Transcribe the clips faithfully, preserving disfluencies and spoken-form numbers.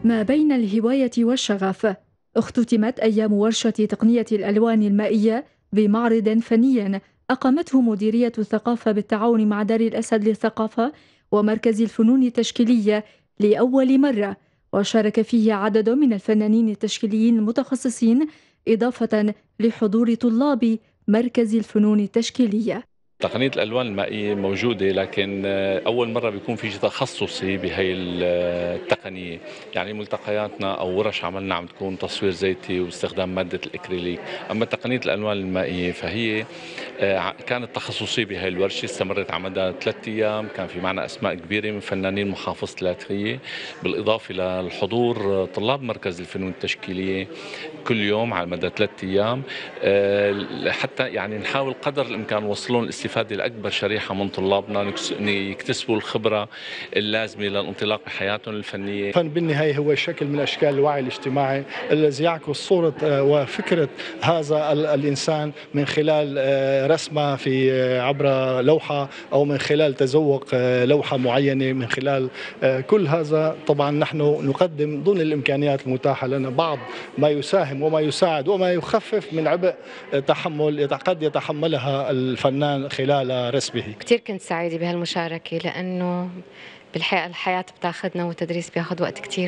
ما بين الهواية والشغف. اختتمت أيام ورشة تقنية الألوان المائية بمعرض فني أقامته مديرية الثقافة بالتعاون مع دار الأسد للثقافة ومركز الفنون التشكيلية لأول مرة، وشارك فيه عدد من الفنانين التشكيليين المتخصصين إضافة لحضور طلاب مركز الفنون التشكيلية. تقنية الألوان المائية موجودة، لكن أول مرة بيكون في شيء تخصصي بهي التقنية. يعني ملتقياتنا أو ورش عملنا عم تكون تصوير زيتي واستخدام مادة الإكريليك. أما تقنية الألوان المائية فهي كانت تخصصية بهي الورشة، استمرت على مدى ثلاثة أيام. كان في معنا أسماء كبيرة من فنانين محافظة لاذقية، بالإضافة للحضور طلاب مركز الفنون التشكيلية كل يوم على مدى ثلاثة أيام، حتى يعني نحاول قدر الإمكان وصلون الاستفادة لأكبر شريحة من طلابنا، يكتسبوا الخبرة اللازمة للانطلاق بحياتهم الفنية. الفن بالنهاية هو شكل من أشكال الوعي الاجتماعي الذي يعكس صورة وفكرة هذا الإنسان من خلال رسمة في عبر لوحة أو من خلال تذوق لوحة معينة. من خلال كل هذا طبعا نحن نقدم ضمن الإمكانيات المتاحة لنا بعض ما يساهم وما يساعد وما يخفف من عبء تحمل قد يتحملها الفنان خلال رسمه. كثير كنت سعيدة بهالمشاركة، لأنه بالحقيقة الحياة بتاخذنا والتدريس بياخذ وقت كثير،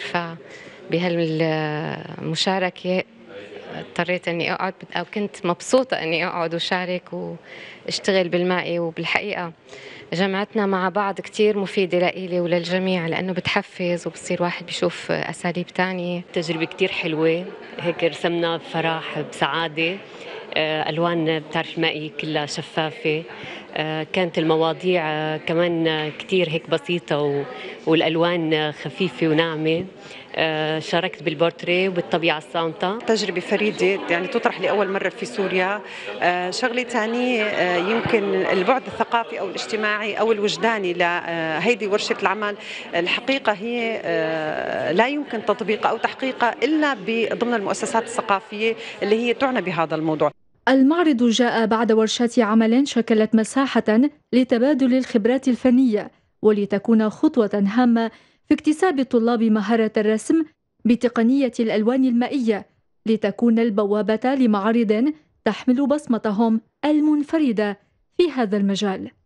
فبهالمشاركة اضطريت اني اقعد او كنت مبسوطة اني اقعد وشارك واشتغل بالمائي. وبالحقيقة جمعتنا مع بعض كثير مفيدة لإلي وللجميع، لأنه بتحفز وبصير واحد بيشوف أساليب تانية. تجربة كثير حلوة، هيك رسمنا بفرح بسعادة. ألوان بتعرف المائية كلها شفافة، كانت المواضيع كمان كتير هيك بسيطة والألوان خفيفة وناعمة. شاركت بالبورتريه وبالطبيعة الصامتة. تجربة فريدة يعني تطرح لأول مرة في سوريا. شغلة ثانية يمكن البعد الثقافي أو الاجتماعي أو الوجداني لهيدي ورشة العمل، الحقيقة هي لا يمكن تطبيقها أو تحقيقها إلا ضمن المؤسسات الثقافية اللي هي تعنى بهذا الموضوع. المعرض جاء بعد ورشات عمل شكلت مساحة لتبادل الخبرات الفنية، ولتكون خطوة هامة في اكتساب الطلاب مهارة الرسم بتقنية الألوان المائية، لتكون البوابة لمعارض تحمل بصمتهم المنفردة في هذا المجال.